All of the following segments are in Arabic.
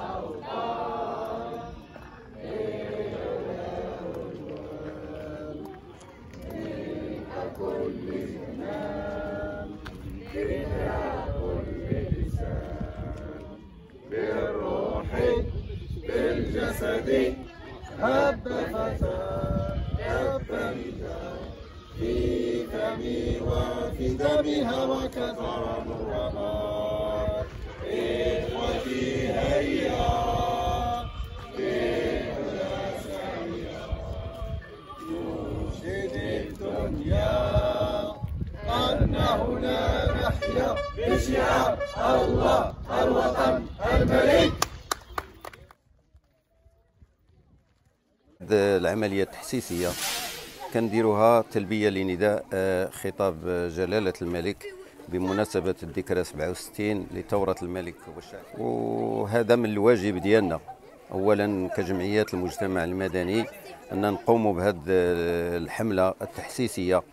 بالروح بالجسد هب فتى هب في فمي وفي دمها وكثر الرماد. إخوتي هيا بالهدى سعيا ننشد الدنيا أن هنا نحيا بشعار الله الوطن الملك. العملية التحسيسية كنديروها تلبية لنداء خطاب جلالة الملك بمناسبة الذكرى 67 لثورة الملك والشعب، وهذا من الواجب ديالنا أولا كجمعيات المجتمع المدني أن نقوم بهذه الحملة التحسيسية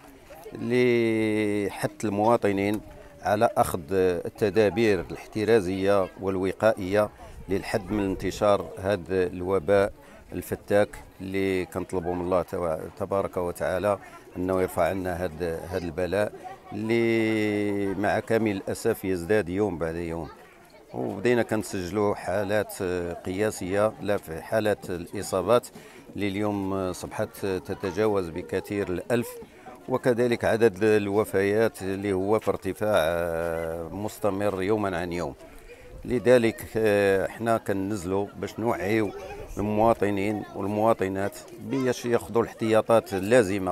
لحث المواطنين على أخذ التدابير الاحترازية والوقائية للحد من انتشار هذا الوباء الفتاك اللي كنطلبوا من الله تبارك وتعالى انه يرفع عنا هذا البلاء اللي مع كامل الاسف يزداد يوم بعد يوم. وبدينا كنسجلوا حالات قياسيه لا في حالات الاصابات اللي اليوم صبحت تتجاوز بكثير الألف، وكذلك عدد الوفيات اللي هو في ارتفاع مستمر يوما عن يوم. لذلك احنا كننزلوا باش نوعيو المواطنين والمواطنات باش ياخذوا الاحتياطات اللازمه.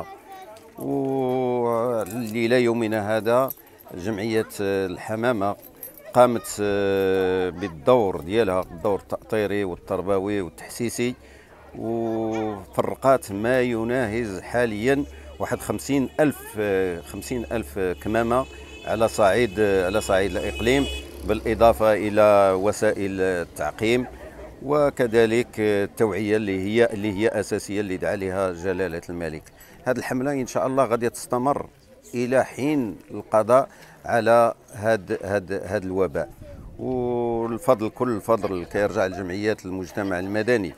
والى يومنا هذا جمعيه الحمامه قامت بالدور ديالها، الدور التأطيري والتربوي والتحسيسي، وفرقات ما يناهز حاليا واحد 50,000 كمامه على صعيد الاقليم، بالاضافه الى وسائل التعقيم وكذلك التوعيه اللي هي اساسيه اللي دعا لها جلاله الملك. هذه الحمله ان شاء الله غادي تستمر الى حين القضاء على هذا الوباء، والفضل كل الفضل كيرجع لجمعيات المجتمع المدني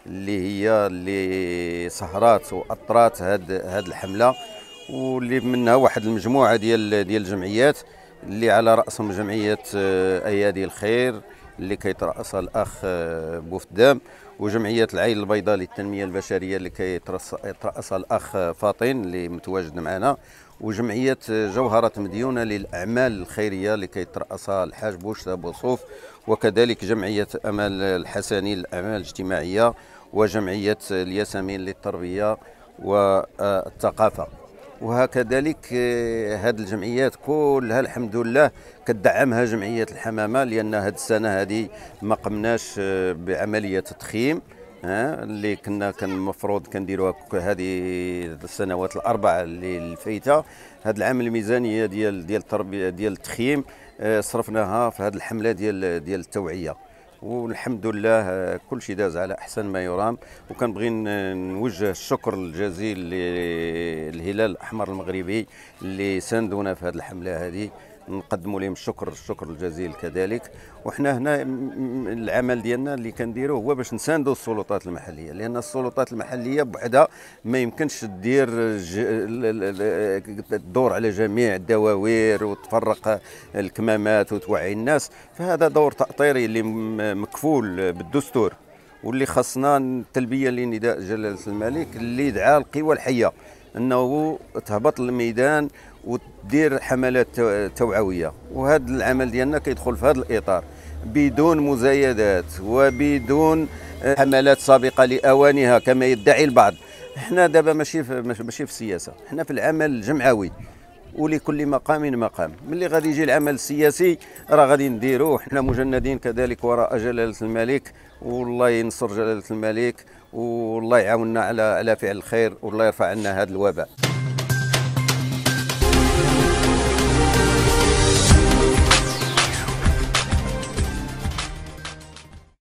اللي سهرات واطرات هذه الحمله، واللي منها واحد المجموعه ديال الجمعيات اللي على راسهم جمعيه ايادي الخير اللي كيترأسها الاخ بوفدام، وجمعيه العين البيضاء للتنميه البشريه اللي كيترأسها الاخ فاطين اللي متواجد معنا، وجمعيه جوهره مديونه للاعمال الخيريه اللي كيترأسها الحاج بوش بوصوف، وكذلك جمعيه امل الحسني للاعمال الاجتماعيه، وجمعيه الياسمين للتربيه والثقافه. وهكذلك هذه الجمعيات كلها الحمد لله كتدعمها جمعيه الحمامه، لان هذه السنه هذه ما قمناش بعمليه تضخيم اللي كان المفروض كنديروها هذه السنوات الاربعه اللي فايته. هذا العام الميزانيه ديال التربيه ديال التخييم صرفناها في هذه الحمله ديال التوعيه، والحمد لله كل شيء داز على احسن ما يرام. وكنبغي نوجه الشكر الجزيل للهلال الاحمر المغربي اللي ساندونا في هذه الحمله هذه، نقدموا لهم الشكر الجزيل كذلك. وحنا هنا العمل ديالنا اللي كنديروه هو باش نساندوا السلطات المحليه، لان السلطات المحليه بوحدها ما يمكنش دير الدور على جميع الدواوير وتفرق الكمامات وتوعي الناس، فهذا دور تأطيري اللي مكفول بالدستور، واللي خاصنا تلبيه لنداء جلاله الملك اللي دعا القوى الحيه انه تهبط للميدان وتدير حملات توعويه. وهذا العمل ديالنا كيدخل في هذا الاطار بدون مزايدات وبدون حملات سابقه لاوانها كما يدعي البعض. احنا دابا ماشي في السياسه، احنا في العمل الجمعوي، ولكل مقام مقام. ملي غادي يجي العمل السياسي راه غادي نديروه، حنا مجندين كذلك وراء جلاله الملك، والله ينصر جلاله الملك، والله يعاوننا على فعل الخير، والله يرفع عنا هذا الوباء.